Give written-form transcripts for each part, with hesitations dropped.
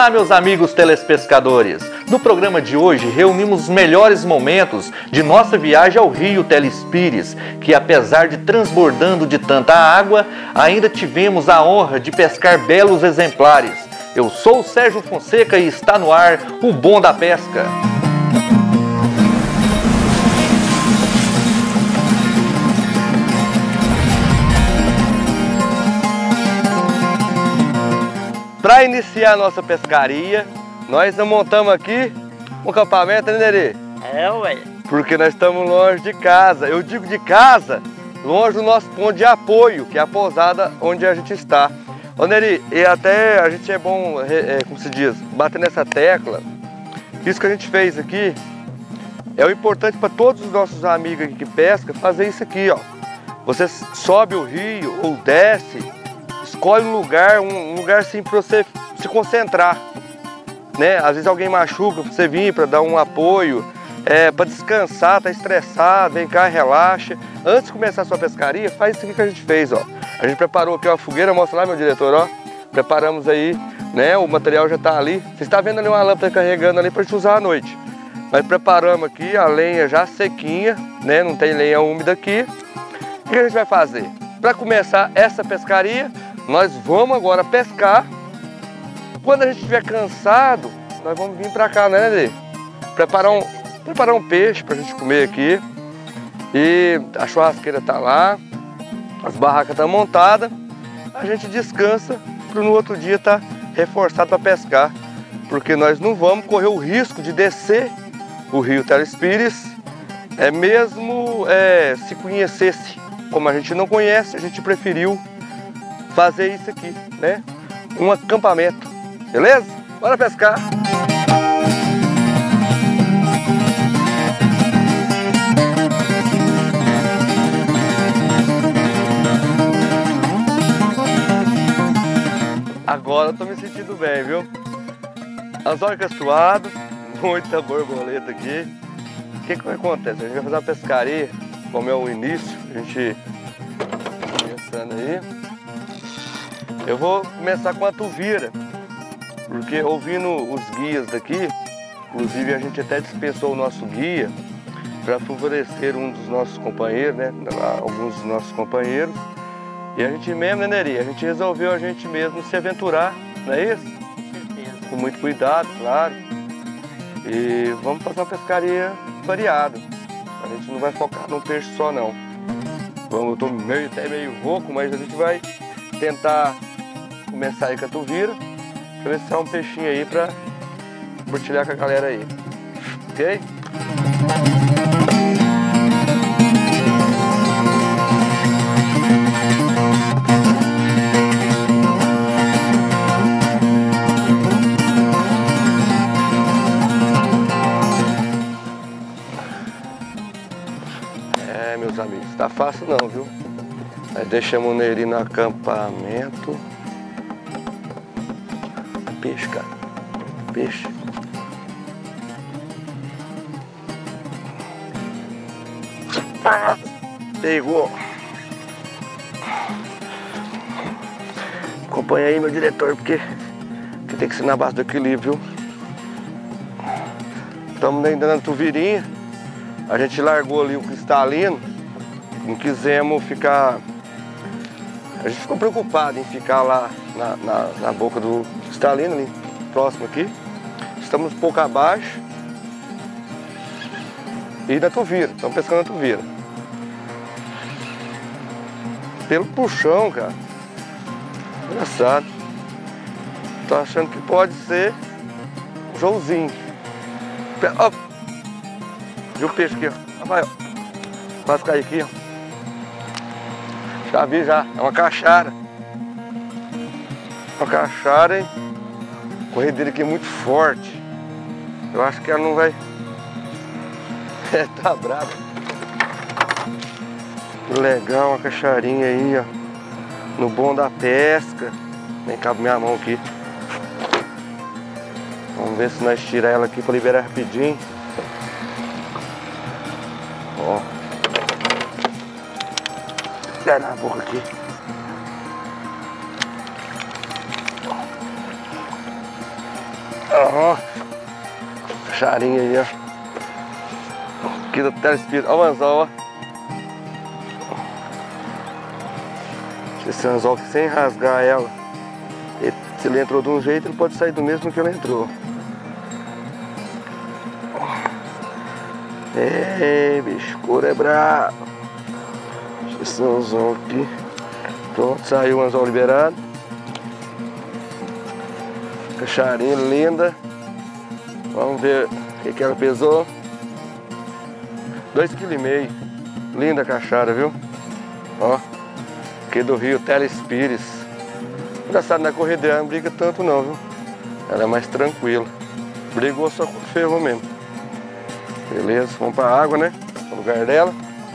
Olá, meus amigos telespescadores! No programa de hoje reunimos os melhores momentos de nossa viagem ao rio Telespires, que apesar de transbordando de tanta água, ainda tivemos a honra de pescar belos exemplares. Eu sou o Sérgio Fonseca e está no ar o Bom da Pesca. Para iniciar a nossa pescaria, nós montamos aqui um acampamento, né, Nerê? Ué. Porque nós estamos longe de casa. Eu digo de casa, longe do nosso ponto de apoio, que é a pousada onde a gente está. Ô, Nerê, e até a gente é bom, como se diz, bater nessa tecla. Isso que a gente fez aqui é o importante para todos os nossos amigos aqui que pescam, fazer isso aqui, ó. Você sobe o rio ou desce, escolhe um lugar assim para você se concentrar, né? Às vezes alguém machuca, para você vir para dar um apoio, para descansar, tá estressado, vem cá, relaxa. Antes de começar a sua pescaria, faz isso aqui que a gente fez, ó. A gente preparou aqui uma fogueira, mostra lá, meu diretor, ó. Preparamos aí, né? O material já tá ali. Você está vendo ali uma lâmpada carregando ali para gente usar à noite. Nós preparamos aqui a lenha já sequinha, né? Não tem lenha úmida aqui. O que a gente vai fazer? Para começar essa pescaria, nós vamos agora pescar. Quando a gente estiver cansado, nós vamos vir para cá, né, Nedê? Preparar um peixe para a gente comer aqui. E a churrasqueira tá lá, as barracas estão montadas. A gente descansa para no outro dia estar reforçado para pescar. Porque nós não vamos correr o risco de descer o rio Telespires, mesmo se conhecesse. Como a gente não conhece, a gente preferiu fazer isso aqui, né? Um acampamento, beleza? Bora pescar! Agora eu tô me sentindo bem, viu? Anzol caçoado, muita borboleta aqui. O que acontece? A gente vai fazer uma pescaria, como é o início, a gente começando aí. Eu vou começar com a tuvira, porque ouvindo os guias daqui, inclusive a gente até dispensou o nosso guia para favorecer um dos nossos companheiros, né? Alguns dos nossos companheiros. E a gente mesmo, né, Neri? A gente resolveu a gente mesmo se aventurar, não é isso? Com certeza. Com muito cuidado, claro. E vamos fazer uma pescaria variada. A gente não vai focar num peixe só, não. Eu tô até meio rouco, mas a gente vai tentar começar aí com a tuvira, pra ver se sai um peixinho aí pra compartilhar com a galera aí. Ok? Meus amigos, tá fácil não, viu? Aí deixamos o Neri no acampamento. Peixe, cara. Peixe. Pegou. Acompanha aí, meu diretor, porque tem que ser na base do equilíbrio, viu? Estamos ainda na tuvirinha. A gente largou ali o cristalino. Não quisemos ficar... A gente ficou preocupado em ficar lá na boca do cristalino, ali próximo aqui. Estamos um pouco abaixo. E na tuvira, estamos pescando na tuvira. Pelo puxão, cara. Engraçado. Tô achando que pode ser um Joãozinho. Ó. Viu o peixe aqui, ó. Vai, ó. Quase cair aqui, ó. Já vi, já. É uma caixara. Uma caixara, hein? A corredeira aqui é muito forte. Eu acho que ela não vai... tá brava. Que legal, uma caixarinha aí, ó. No Bom da Pesca. Nem cabe minha mão aqui. Vamos ver se nós tiramos ela aqui para liberar rapidinho. Ó. Dá na boca aqui. Aham. Cacharinha aí, ó. Aqui do Telespírito. Olha o anzol, ó. Esse anzol aqui sem rasgar ela. Se ele entrou de um jeito, ele pode sair do mesmo que ele entrou. É, bicho, couro é bravo. Esse anzol aqui. Pronto, saiu o anzol liberado. Cacharinha linda. Vamos ver o que ela pesou. 2,5 kg. Linda a cachara, viu? Ó. Aqui do rio Telespires. Engraçado, na corredeira não briga tanto não, viu? Ela é mais tranquila. Brigou só com o ferro mesmo. Beleza, vamos pra água, né? No lugar dela.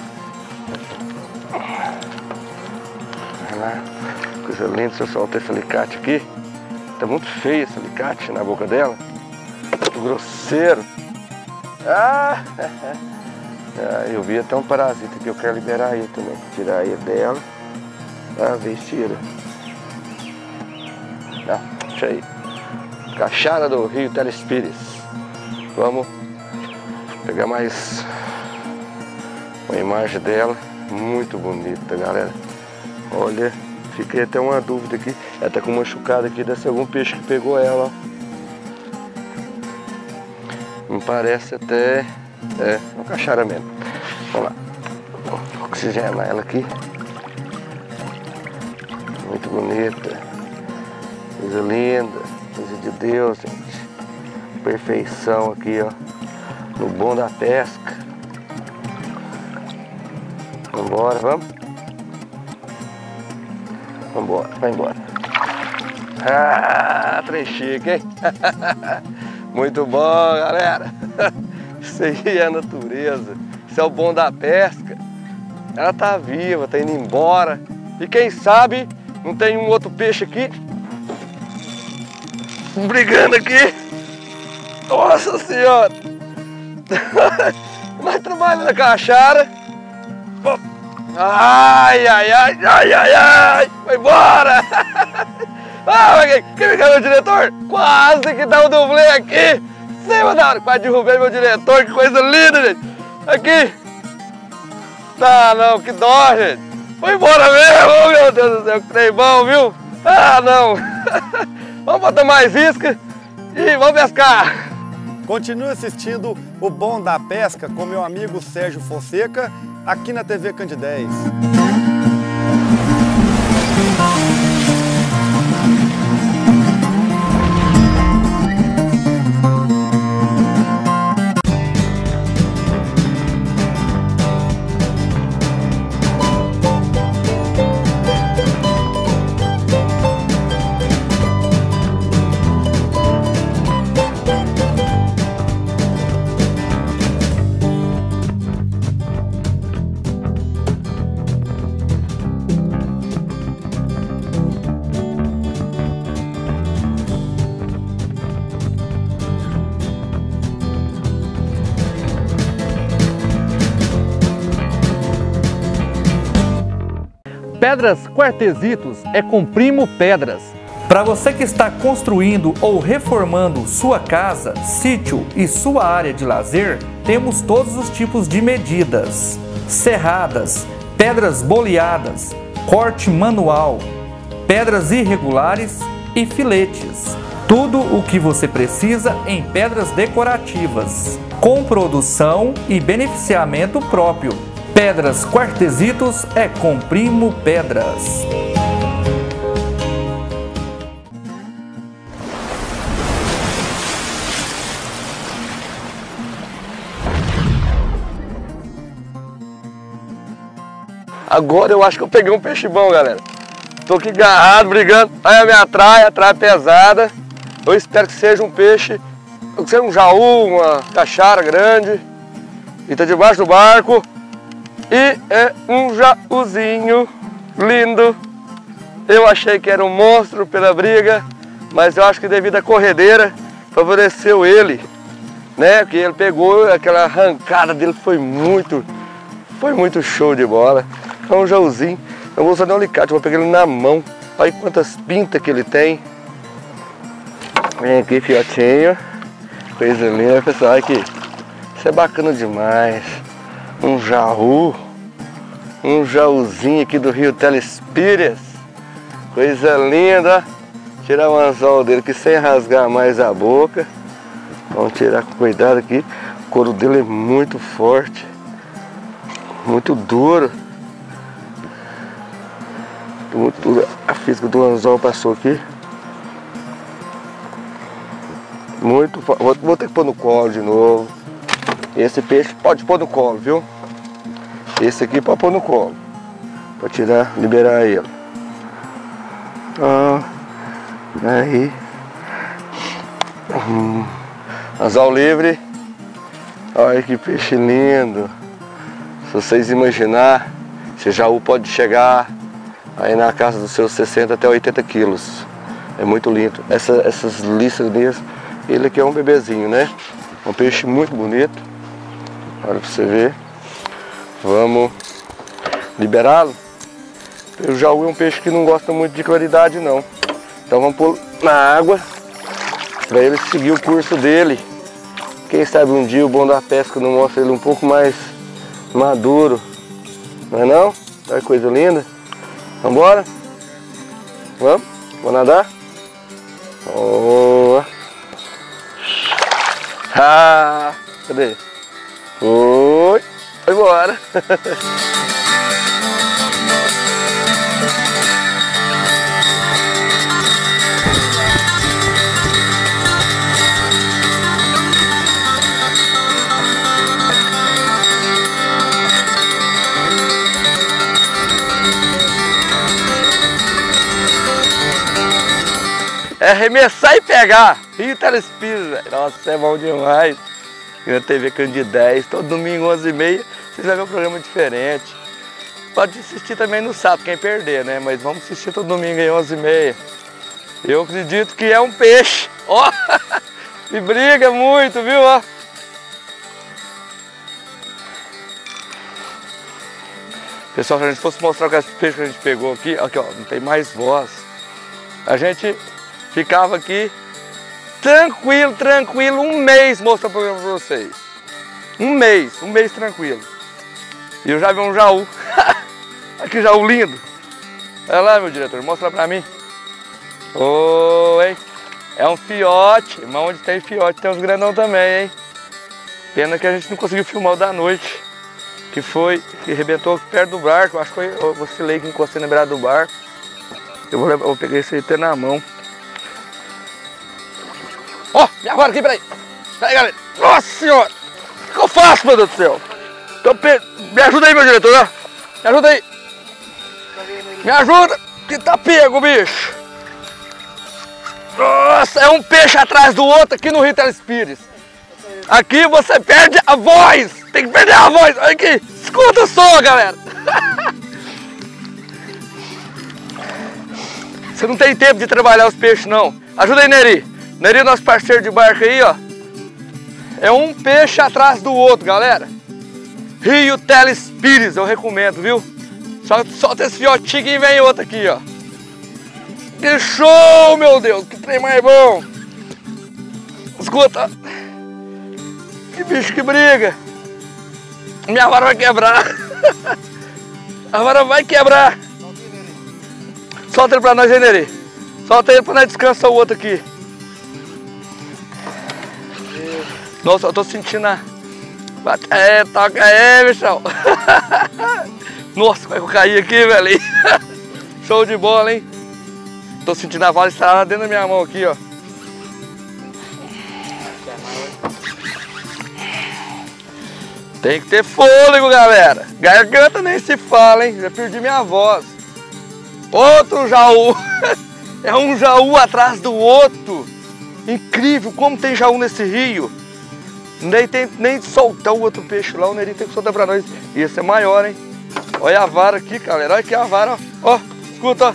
Vai lá. Coisa linda, se eu soltar esse alicate aqui. Tá muito feio esse alicate na boca dela. Muito grosseiro. Ah! Eu vi até um parasita que eu quero liberar ele também. Tirar ele dela. Ah, vez tira. Não, deixa aí. Cachara do rio Telespires. Vamos pegar mais uma imagem dela. Muito bonita, galera. Olha, fiquei até uma dúvida aqui. Ela tá com uma machucada aqui. Deve ser algum peixe que pegou ela, ó. Me parece até... É, uma cachara mesmo. Vamos lá. Vou oxigenar ela aqui. Muito bonita. Coisa linda. Coisa de Deus, gente. Perfeição aqui, ó. No bom da pesca. Vambora, vamos? Vambora, vai embora. Ah, trem chique, hein? Muito bom, galera. Isso aí é a natureza. Isso é o bom da pesca. Ela tá viva, tá indo embora. E quem sabe não tem um outro peixe aqui brigando aqui. Nossa Senhora. Mais trabalho na cachara. Ai, ai, ai, ai, ai, ai. Vai embora. Ah, quem me caiu o diretor? Quase que dá um dublê aqui. Cima da hora, quase derrubei meu diretor, que coisa linda, gente. Aqui. Tá, não, que dó, gente. Foi embora mesmo, oh, meu Deus do céu, que trem bom, viu? Ah, não. Vamos botar mais isca e vamos pescar. Continue assistindo o Bom da Pesca com meu amigo Sérgio Fonseca, aqui na TV Candidez. Pedras Quartzitos é com Primo Pedras. Para você que está construindo ou reformando sua casa, sítio e sua área de lazer, temos todos os tipos de medidas: serradas, pedras boleadas, corte manual, pedras irregulares e filetes. Tudo o que você precisa em pedras decorativas, com produção e beneficiamento próprio. Pedras Quartzitos é com Primo Pedras. Agora eu acho que eu peguei um peixe bom, galera. Tô aqui agarrado, brigando. Olha a minha traia, pesada. Eu espero que seja um peixe, que seja um jaú, uma cachara grande. E tá debaixo do barco. E é um jaúzinho lindo. Eu achei que era um monstro pela briga, mas eu acho que devido à corredeira favoreceu ele, né? Porque ele pegou, aquela arrancada dele foi muito show de bola. É um jaúzinho. Eu vou usar um alicate, vou pegar ele na mão. Olha quantas pintas que ele tem. Vem aqui, fiotinho. Coisa linda, pessoal. Olha aqui. Isso é bacana demais. Um jaú. Um jaúzinho aqui do rio Telespires. Coisa linda. Tirar o anzol dele aqui sem rasgar mais a boca. Vamos tirar com cuidado aqui. O couro dele é muito forte. Muito duro. Muito duro. A física do anzol passou aqui. Muito forte. Vou ter que pôr no colo de novo. Esse peixe pode pôr no colo, viu? Esse aqui pode pôr no colo. Pra tirar, liberar ele. Ó. Aí. Anzol livre. Olha que peixe lindo. Se vocês imaginar, esse jaú pode chegar aí na casa dos seus 60 até 80 quilos. É muito lindo. Essas listras mesmo. Ele aqui é um bebezinho, né? Um peixe muito bonito. Olha pra você ver. Vamos liberá-lo. O jaú é um peixe que não gosta muito de claridade, não. Então vamos pôr na água para ele seguir o curso dele. Quem sabe um dia o Bom da Pesca não mostra ele um pouco mais maduro. Não é não? Olha que coisa linda. Vamos embora? Vamos? Vamos nadar? Oh. Ah, cadê? Oi, foi embora. É arremessar e pegar. Rio Telespires, velho. Nossa, é bom demais. E na TV Cândido 10, todo domingo 11h30, vocês vão ver um programa diferente. Pode assistir também no sábado, quem perder, né? Mas vamos assistir todo domingo aí 11h30. Eu acredito que é um peixe. Ó, e briga muito, viu? Ó. Pessoal, se a gente fosse mostrar o peixe que a gente pegou aqui, ó, não tem mais voz. A gente ficava aqui tranquilo, um mês mostrando o programa pra vocês. Um mês tranquilo. E eu já vi um jaú. Aqui, jaú lindo. Olha lá, meu diretor, mostra pra mim. Oi. É um fiote, mas onde tem fiote tem uns grandão também, hein. Pena que a gente não conseguiu filmar o da noite. Que arrebentou perto do barco. Acho que eu vacilei que encostei na beirada do barco. Eu vou pegar esse aí até na mão. Ó, me aguarda aqui, peraí. Peraí, galera. Nossa senhora. O que eu faço, meu Deus do céu? Me ajuda aí, meu diretor, ó. Me ajuda aí. Me ajuda, que tá pego, bicho. Nossa, é um peixe atrás do outro aqui no Rio Telespires. Aqui você perde a voz. Tem que perder a voz. Olha aqui. Escuta o som, galera. Você não tem tempo de trabalhar os peixes, não. Ajuda aí, Neri. Neri, nosso parceiro de barco aí, ó. É um peixe atrás do outro, galera. Rio Telespires, eu recomendo, viu? Solta esse fiotinho e vem outro aqui, ó. Que show, meu Deus. Que trem mais bom. Escuta. Que bicho que briga. Minha vara vai quebrar. A vara vai quebrar. Solta ele pra nós aí, Neri. Solta ele pra nós descansar o outro aqui. Nossa, eu tô sentindo a... É, toca aí, bichão. Nossa, como é que eu caí aqui, velho? Show de bola, hein? Tô sentindo a vara estralada dentro da minha mão aqui, ó. Tem que ter fôlego, galera. Garganta nem se fala, hein? Já perdi minha voz. Outro jaú. É um jaú atrás do outro. Incrível como tem jaú nesse rio. Nem tem nem soltar o outro peixe lá, o Neri tem que soltar pra nós. E esse é maior, hein? Olha a vara aqui, galera. Olha aqui a vara, ó. Ó, escuta, ó.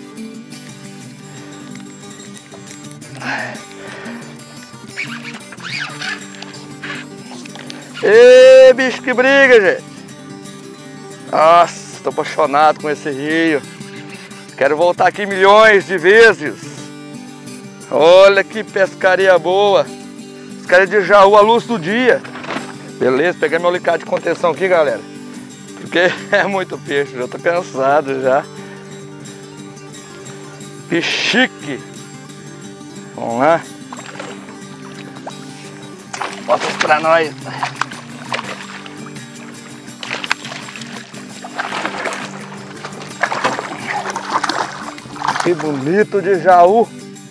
Ê, bicho que briga, gente. Nossa, tô apaixonado com esse rio. Quero voltar aqui milhões de vezes. Olha que pescaria boa. Pescaria de jaú à luz do dia. Beleza, peguei meu alicate de contenção aqui, galera. Porque é muito peixe, já tô cansado já. Que chique. Vamos lá. Bota isso pra nós. Que bonito de jaú.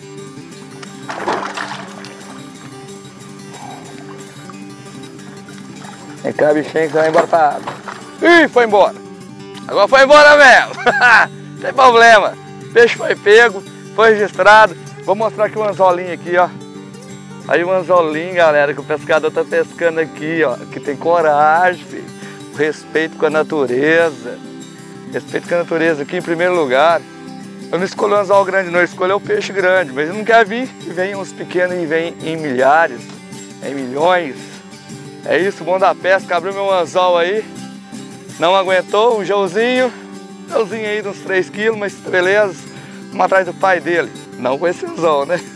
Vem cá, bichinho, que vai embora pra água. Ih, foi embora. Agora foi embora mesmo. Não tem problema. O peixe foi pego, foi registrado. Vou mostrar aqui o anzolinho aqui, ó. Aí o anzolinho, galera, que o pescador tá pescando aqui, ó. Que tem coragem, filho. O respeito com a natureza. Respeito com a natureza aqui em primeiro lugar. Eu não escolhi um anzol grande não, eu escolhi o peixe grande. Mas ele não quer vir, vem uns pequenos e vem em milhares, em milhões. É isso, bom da pesca, abriu meu anzol aí. Não aguentou, um gelzinho aí de uns 3 quilos, mas beleza. Vamos atrás do pai dele. Não com esse anzol, né?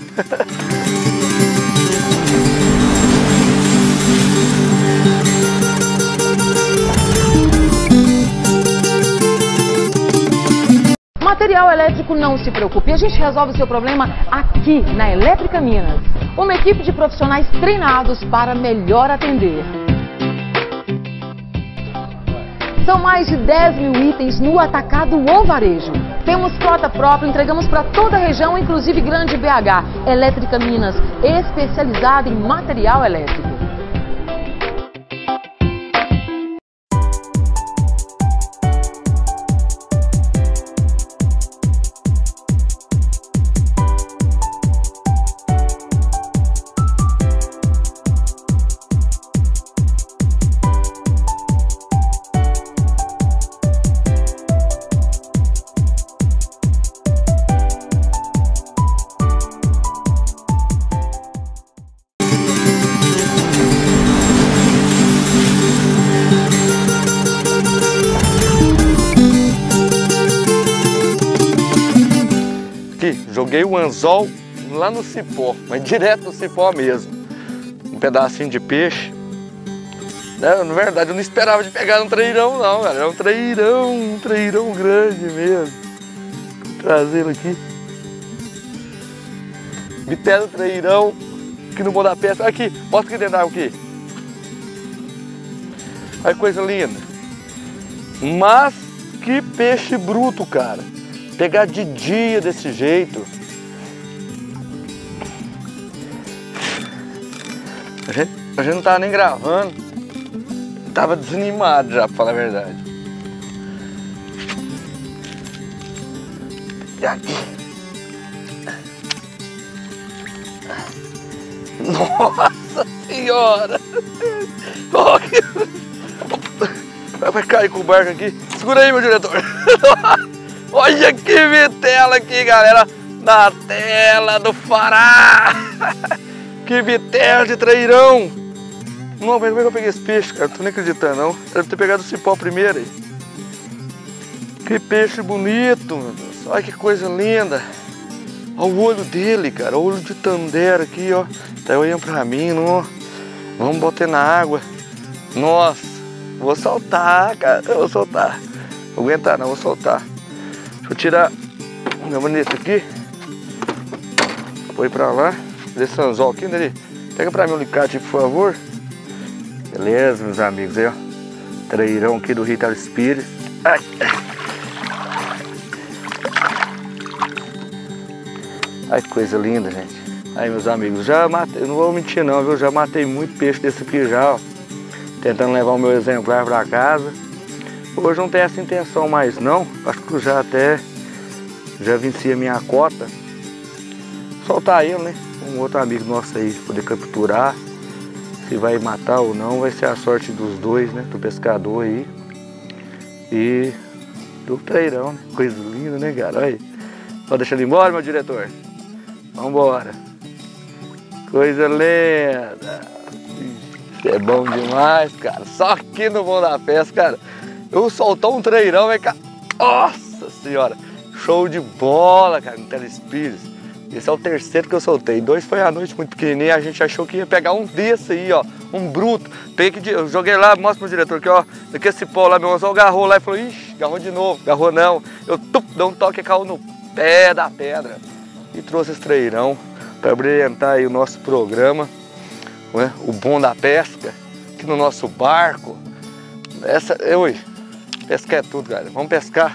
Material elétrico, não se preocupe, a gente resolve o seu problema aqui na Elétrica Minas. Uma equipe de profissionais treinados para melhor atender. São mais de 10 mil itens no atacado ou varejo. Temos frota própria, entregamos para toda a região, inclusive Grande BH. Elétrica Minas, especializada em material elétrico. Joguei o anzol lá no cipó, mas direto no cipó mesmo. Um pedacinho de peixe. Na verdade, eu não esperava de pegar um treirão não, cara. Era um treirão grande mesmo. Vou trazer ele aqui. Bitelo treirão, aqui no bom da pesca. Aqui, mostra aqui dentro da água aqui. Olha que coisa linda. Mas que peixe bruto, cara. Pegar de dia desse jeito. A gente não tava nem gravando. Tava desanimado já, pra falar a verdade. E aqui. Nossa Senhora! Vai cair com o barco aqui. Segura aí, meu diretor. Olha que vitela aqui, galera, na tela do Fará. Que vitela de treirão. Não, mas como é que eu peguei esse peixe, cara? Não tô nem acreditando, não. Deve ter pegado o cipó primeiro aí. Que peixe bonito, meu Deus. Olha que coisa linda. Olha o olho dele, cara. O olho de tandera aqui, ó. Tá olhando pra mim, não. Vamos botar na água. Nossa, vou soltar, cara. Eu vou soltar. Não vou aguentar, não, vou soltar. Vou tirar minha maneta aqui. Põe pra lá. Desse anzol aqui, né? Pega pra mim um alicate, por favor. Beleza, meus amigos, aí, ó. Treirão aqui do Rio Pires. Ai. Ai, que coisa linda, gente. Aí, meus amigos, já matei, não vou mentir não, viu? Já matei muito peixe desse aqui já, ó. Tentando levar o meu exemplar pra casa. Hoje não tem essa intenção mais não. Acho que já venci a minha cota. Soltar ele, né? Um outro amigo nosso aí poder capturar. Se vai matar ou não, vai ser a sorte dos dois, né? Do pescador aí e do treirão, né? Coisa linda, né, cara? Olha aí. Pode deixar ele embora, meu diretor? Vambora. Coisa linda. É bom demais, cara. Só aqui no Bom da Pesca, cara. Eu soltou um treirão, vem cá. Nossa Senhora. Show de bola, cara, no Telespires. Esse é o terceiro que eu soltei. 2 foi à noite, muito pequenininho. A gente achou que ia pegar um desse aí, ó. Um bruto. Eu joguei lá, mostra pro diretor aqui, ó. Daqui esse pó lá, meu anzol agarrou lá e falou, ixi, agarrou de novo. Agarrou não. Eu dei um toque e caiu no pé da pedra. E trouxe esse treirão para brilhantar aí o nosso programa, né? O bom da pesca, aqui no nosso barco. Pescar é tudo, galera. Vamos pescar.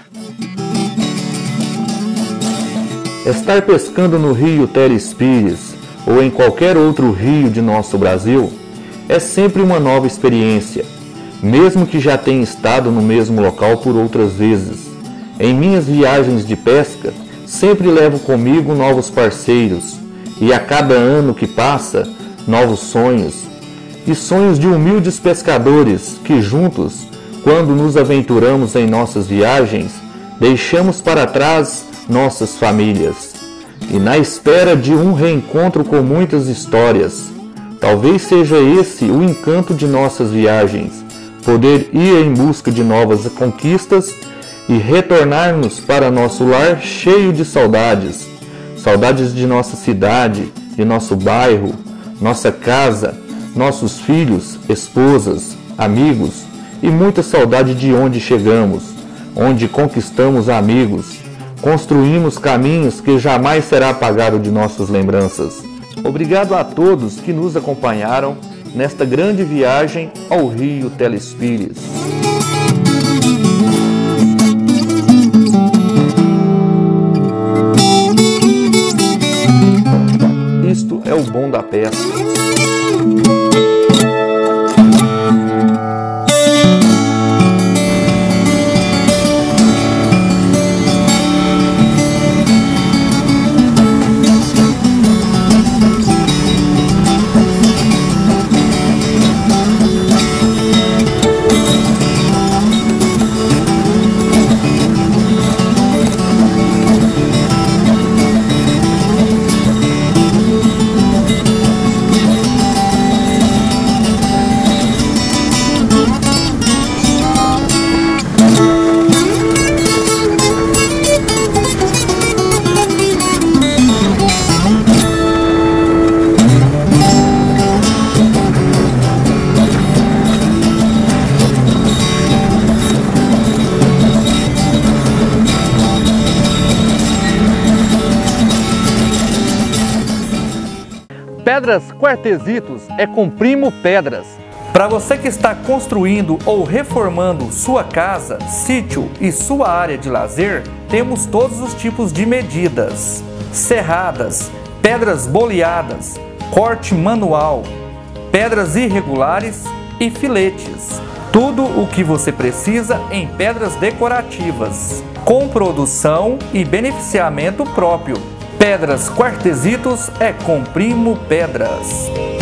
Estar pescando no rio Telespires ou em qualquer outro rio de nosso Brasil é sempre uma nova experiência, mesmo que já tenha estado no mesmo local por outras vezes. Em minhas viagens de pesca, sempre levo comigo novos parceiros e a cada ano que passa, novos sonhos. E sonhos de humildes pescadores que juntos, quando nos aventuramos em nossas viagens, deixamos para trás nossas famílias. E na espera de um reencontro com muitas histórias. Talvez seja esse o encanto de nossas viagens, poder ir em busca de novas conquistas e retornarmos para nosso lar cheio de saudades. Saudades de nossa cidade, de nosso bairro, nossa casa, nossos filhos, esposas, amigos e muita saudade de onde chegamos, onde conquistamos amigos, construímos caminhos que jamais será apagado de nossas lembranças. Obrigado a todos que nos acompanharam nesta grande viagem ao rio Telespires. Isto é o bom da pesca. Pedras Quartezitos é com Primo Pedras. Para você que está construindo ou reformando sua casa, sítio e sua área de lazer, temos todos os tipos de medidas: serradas, pedras boleadas, corte manual, pedras irregulares e filetes. Tudo o que você precisa em pedras decorativas, com produção e beneficiamento próprio. Pedras Quartezitos é com Primo Pedras.